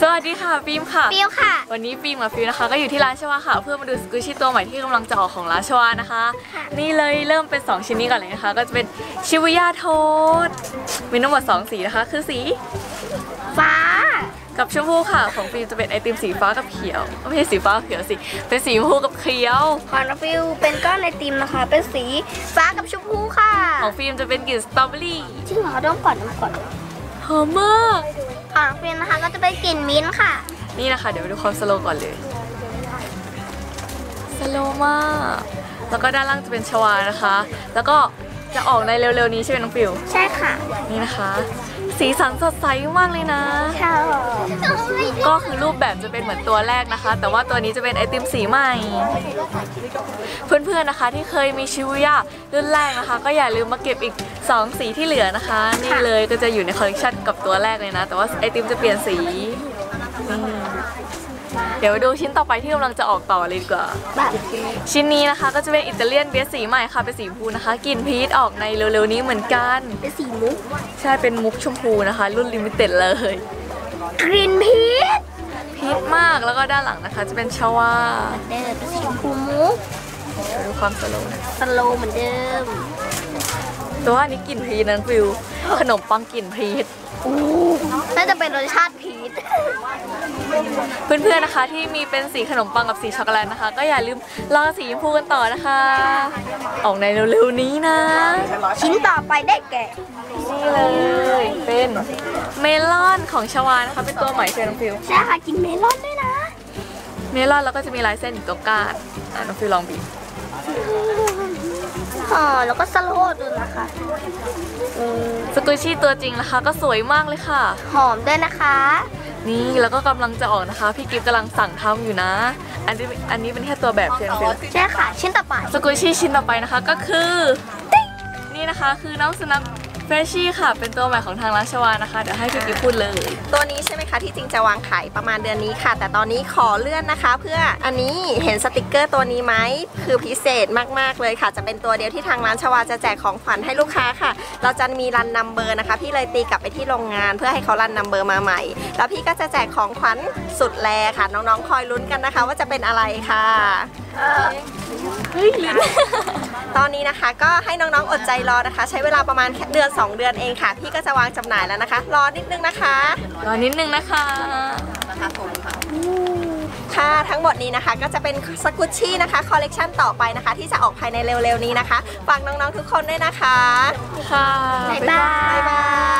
สวัสดีค่ะฟิล์มค่ะฟิวค่ะวันนี้ฟิล์มกับฟิล์มนะคะก็อยู่ที่ร้านชวาค่ะเพื่อมาดูสกูชี่ตัวใหม่ที่กำลังจะออกของร้านชวานะคะนี่เลยเริ่มเป็น2ชิ้นนี้ก่อนเลยนะคะก็จะเป็นชิวายาโทสมีทั้งหมด2สีนะคะคือสีฟ้ากับชมพูค่ะของฟิล์มจะเป็นไอติมสีฟ้ากับเขียวไม่ใช่สีฟ้าเขียวสิเป็นสีชมพูกับเขียวของน้องฟิวเป็นก้อนไอติมนะคะเป็นสีฟ้ากับชมพูค่ะของฟิล์มจะเป็นกลิ่นสตรอเบอรี่จริงเหรอต้องก่อนหอมมากของน้องฟิวนะคะก็จะเป็นกลิ่นมิ้นท์ค่ะนี่นะคะเดี๋ยวไปดูความสโลว์ก่อนเลยสโลว์มากแล้วก็ด้านล่างจะเป็นชวานะคะแล้วก็จะออกในเร็วๆนี้ใช่ไหมน้องฟิวใช่ค่ะนี่นะคะสีสันสดใสมากเลยนะค่ะก็คือรูปแบบจะเป็นเหมือนตัวแรกนะคะแต่ว่าตัวนี้จะเป็นไอติมสีใหม่เพื่อนๆนะคะที่เคยมีชิวายารุ่นแรกนะคะก็อย่าลืมมาเก็บอีก2สีที่เหลือนะคะนี่เลยก็จะอยู่ในคอลเลกชันกับตัวแรกเลยนะแต่ว่าไอติมจะเปลี่ยนสีเดี๋ยวดูชิ้นต่อไปที่กำลังจะออกต่อเลยดีกว่าชิ้นนี้นะคะก็จะเป็นอิตาเลียนเบสสีใหม่ค่ะเป็นสีชมพูนะคะกลิ่นพีชออกในเร็วๆนี้เหมือนกันเป็นสีมุกใช่เป็นมุกชมพูนะคะรุ่นลิมิเต็ดเลยกลิ่นพีชมากแล้วก็ด้านหลังนะคะจะเป็นชวาเป็นสีชมพูมุกเดี๋ยวดูความสโลว์เหมือนเดิมแต่ว่าอันนี้กลิ่นพีชนั้นฟิวขนมปังกลิ่นพีชน่าจะเป็นรสชาติพีชเพื่อนๆนะคะที่มีเป็นสีขนมปังกับสีช็อกโกแลตนะคะก็อย่าลืมรอสีชมพูกันต่อนะคะออกในเร็วๆนี้นะชิ้นต่อไปได้แก่นี่เลยเป็นเมลอนของชวานะคะเป็นตัวใหม่เชนน้องฟิวใช่ค่ะกินเมลอนด้วยนะเมลอนแล้วก็จะมีลายเส้นอยู่ตรงก้านน้องฟิวลองบีบแล้วก็สโลว์ดูนะคะสกูชี่ตัวจริงนะคะก็สวยมากเลยค่ะหอมด้วยนะคะนี่แล้วก็กำลังจะออกนะคะพี่กิฟต์กำลังสั่งทำอยู่นะอันนี้เป็นแค่ตัวแบบเชนฟิลใช่ค่ะชิ้นต่อไปสกูชี่ชิ้นต่อไปนะคะก็คือนี่นะคะคือน้องสุนัขเฟรชชี่ค่ะเป็นตัวใหม่ของทางร้านชวานะคะเดี๋ยวให้พี่กิฟต์พูดเลยตัวนี้ใช่ไหมคะที่จริงจะวางขายประมาณเดือนนี้ค่ะแต่ตอนนี้ขอเลื่อนนะคะเพื่ออันนี้เห็นสติกเกอร์ตัวนี้ไหมคือพิเศษมากๆเลยค่ะจะเป็นตัวเดียวที่ทางร้านชวาจะแจกของขวัญให้ลูกค้าค่ะเราจะมีรันนัมเบอร์นะคะพี่เลยตีกลับไปที่โรงงานเพื่อให้เขารันนัมเบอร์มาใหม่แล้วพี่ก็จะแจกของขวัญสุดแลค่ะน้องๆคอยลุ้นกันนะคะว่าจะเป็นอะไรค่ะตอนนี้นะคะก็ให้น้องๆอดใจรอนะคะใช้เวลาประมาณแค่เดือน2 เดือนเองค่ะพี่ก็จะวางจำหน่ายแล้วนะคะรอนิดนึงนะคะค่ะทั้งหมดนี้นะคะก็จะเป็นสกุชชี่นะคะคอลเลกชันต่อไปนะคะที่จะออกภายในเร็วๆนี้นะคะฝากน้องๆทุกคนด้วยนะคะค่ะบ๊ายบาย